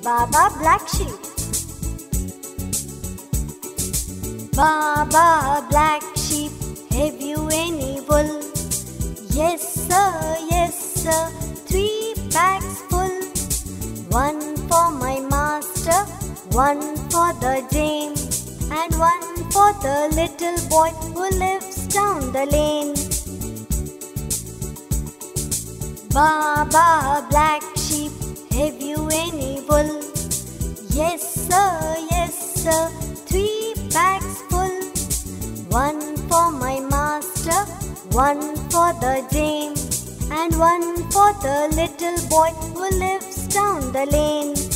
Baba Black Sheep. Baba Black Sheep, have you any wool? Yes sir, 3 packs full. One for my master, one for the dame, and one for the little boy who lives down the lane. Baba Black Sheep, have you any wool? Yes sir, 3 packs full. One for my master, one for the dame, and one for the little boy who lives down the lane.